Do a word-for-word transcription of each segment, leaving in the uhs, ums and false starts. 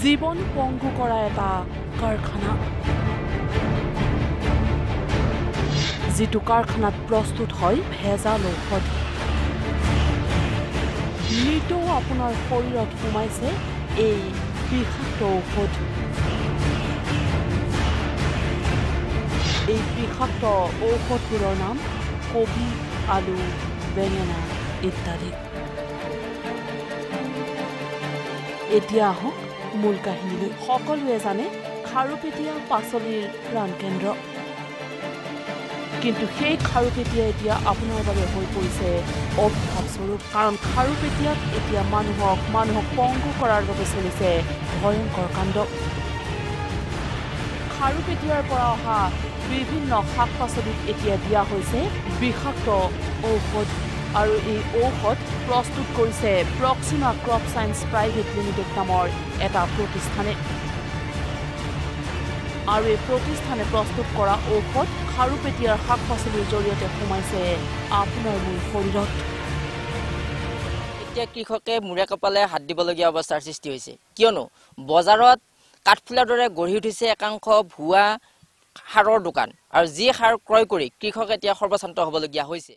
জীৱন পংগু কৰা এটা কাৰখানা যিটো কাৰখানাত প্ৰস্তুত হয় ভেজাল ঔষধ নিতৌ আপোনাৰ শৰীৰত সোমাইছে এই বিষাক্ত ঔষধ এই বিষাক্ত ঔষধবোৰৰ নাম কবি আলু বেঙেনা ইত্যাদি এতিয়া আহক মূল কাহিনীলৈ সকলোৱে জানে খাৰুপেটীয়া পাচলিৰ প্ৰাণকেন্দ্ৰ কিন্তু সেই খাৰুপেটীয়া এতিয়া আপোনাৰ বাবে হৈ পৰিছে অভিশাপস্বৰূপ কাৰণ খাৰুপেটীয়াত এতিয়া মানুহক মানুহক পংগু কৰাৰ বাবে চলিছে ভয়ংকৰ কাণ্ড খাৰুপেটীয়াৰ পৰা অহা বিভিন্ন শাক পাচলিত এতিয়া দিয়া হৈছে বিষাক্ত ঔষধ আৰু এই ঔষধ প্ৰস্তুত কৰিছে Proxima crop science private limited নামৰ এটা প্ৰতিষ্ঠানে আৰু এই প্ৰতিষ্ঠানে প্ৰস্তুত কৰা ঔষধ খাৰুপেটীয়াৰ শাক পাচলিৰ জৰিয়তে সোমাইছে আপোনাৰ মূল শৰীৰত এতিয়া কৃষকে মূৰে কপালে হাত দিবলগীয়া অৱস্থাৰ সৃষ্টি হৈছে কিয়নো বজাৰত কাঠফুলাৰ দৰে গঢ়ি উঠিছে একাংশ ভুৱা সাৰৰ দোকান আৰু যি সাৰ ক্ৰয় কৰি কৃষক এতিয়া সৰ্বশান্ত হ'বলগীয়া হৈছে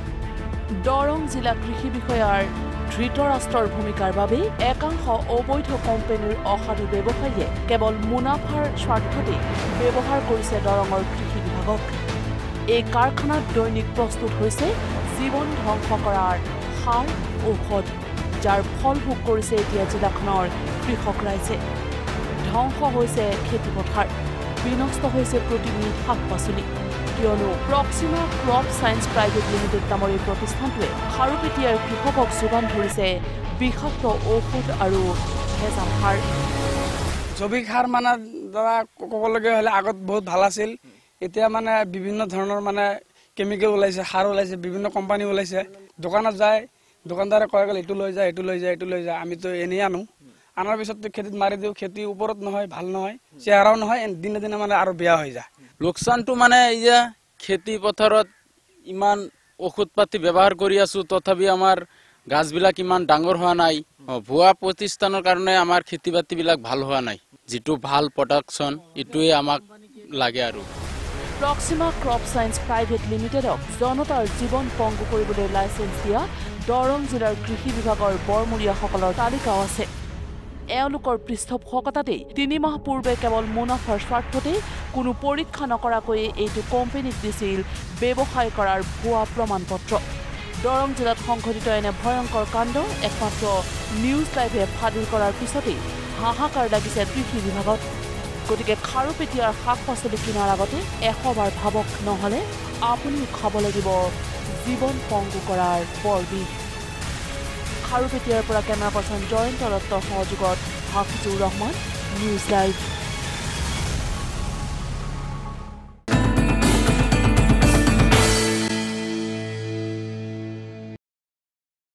দৰং জিলা কৃষি বিষয়াৰ ধৃতৰাষ্ট্ৰৰ ভূমিকাৰ বাবে একাংশ অবৈধ কোম্পানীৰ অসাধু ব্যৱসায়ীয়ে কেৱল মুনাফাৰ স্বাৰ্থতে ব্যৱহাৰ কৰিছে দৰঙৰ কৃষি বিভাগক এই কাৰখানাত দৈনিক প্ৰস্তুত হৈছে জীৱন ধ্বংস কৰাৰ সাৰ ঔষধ যাৰ ফল ভোগ কৰিছে এতিয়া জিলাখনৰ কৃষক ৰাইজে ধ্বংস হৈছে খেতিপথাৰ বিনষ্ট হৈছে প্ৰতিবিধ শাক পাচলি কিয়নো Proxima crop science private limited নামৰ এই প্ৰতিষ্ঠানটোৱে খাৰুপেটীয়াৰ কৃষকক যোগান ধৰিছে বিষাক্ত ঔষধ আৰু ভেজাল সাৰ জৈৱিক সাৰ মানে দ্বাৰা ক'বলগীয়া হ'লে আগত বহুত ভাল আছিল এতিয়া মানে বিভিন্ন ধৰণৰ মানে কেমিকেল ওলাইছে সাৰ ওলাইছে বিভিন্ন কোম্পানী ওলাইছে দোকানত যায় দোকানদাৰে কয় গ'ল এইটো লৈ যায় এইটো লৈ যায় এইটো লৈ যায় আমিতো এনেই আনো আনাৰ পিছত খেতিত মাৰি দিওঁ খেতি ওপৰত নহয় ভাল নহয় চেহাৰাও নহয় দিনে দিনে মানে আৰু বেয়া হৈ যায় লোকচানটো মানে এই যে খেতি পথাৰত ইমান ঔষধ পাতি ব্যৱহাৰ কৰি আছো তথাপি আমাৰ গাছবিলাক ইমান ডাঙৰ হোৱা নাই ভুৱা প্ৰতিষ্ঠানৰ কাৰণে আমাৰ খেতি বাতিবিলাক ভাল হোৱা নাই যেটো ভাল প্ৰডাকচন ইটোৱে আমাক লাগে আৰু প্ৰক্সিমা ক্ৰপ সায়েন্স প্ৰাইভেট লিমিটেডক জনতাৰ জীৱন পংগু কৰিবলৈ লাইসেন্স দিয়া দৰং জিলাৰ কৃষি বিভাগৰ বৰমূৰীয়াসকলৰ তালিকাও আছে এওঁলোকৰ পৃষ্ঠপোষকতাতেই তিনি মাহ পূৰ্বে কেৱল মুনাফাৰ স্বাৰ্থতে কোনো পৰীক্ষা নকৰাকৈ এইটো কোম্পানীক দিছিল ব্যৱসায় কৰাৰ ভুৱা প্ৰমাণপত্ৰ দৰং জিলাত সংঘটিত এনে ভয়ংকৰ কাণ্ড একমাত্ৰ নিউজ লাইভে ফাদিল কৰাৰ পিছতেই হাহাকাৰ লাগিছে কৃষি বিভাগত গতিকে খাৰুপেটীয়াৰ শাক পাচলি কিনাৰ আগতে এশবাৰ ভাবক নহ'লে আপুনি খাব লাগিব জীৱন পংগু কৰাৰ বৰবিষ খাৰুপেটীয়াৰ পৰা কেমেৰা পাৰ্চন জয়ন্ত দত্তৰ সহযোগত হাফিজুৰ ৰহমান নিউজ লাইভ।